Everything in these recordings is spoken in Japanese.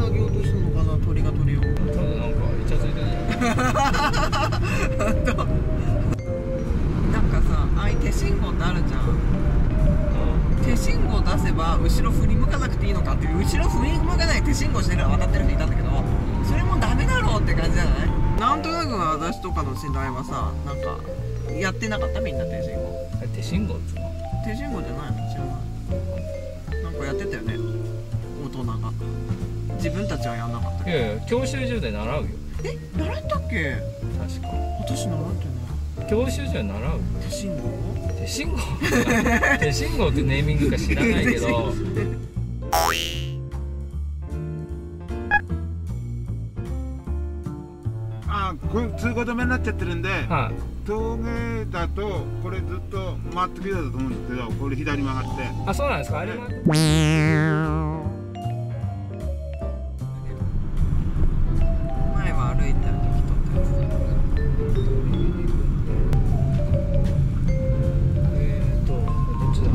あげようとしたのかな、鳥が鳥を。 多分なんかイチャついてる。 なんかさ、ああいう手信号ってあるじゃん。手信号出せば後ろ振り向かなくていいのかっていう、後ろ振り向かない手信号してるから渡ってる人いたんだけど、それもダメだろうって感じじゃない？なんとなく私とかの世代はさ、なんかやってなかった？みんな手信号。 手信号っつうの？ 手信号じゃないの？知らない。なんかやってたよね、大人が。自分たちはやんなかったけど。 いやいや、教習所で習うよ。 習ったっけ？ 確か。 私習ってない。 教習所で習うよ。 手信号？ 手信号手信号ってネーミングか知らないけど通行止めになっちゃってるんで、 はい、 峠だとこれずっと回ってくるだと思うんですけど、これ左曲がって。 あ、そうなんですか。あれも前は歩いた時とか。 どっちだ？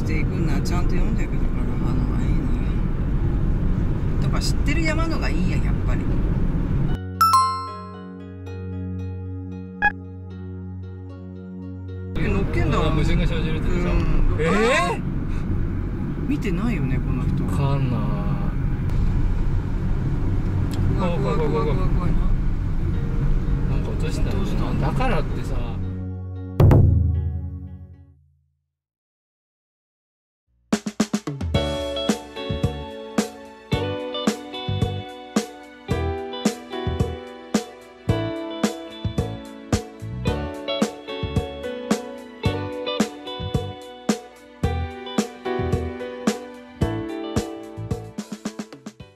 していくんならちゃんと読んでいくだからいいねとか知ってる山のがいいやんやっぱり。乗っけんだ矛盾が生じるってでしょ。 見てないよねこの人。 かな。 怖い怖い怖い怖い怖いな。 なんか落としたんだ。だからってさ。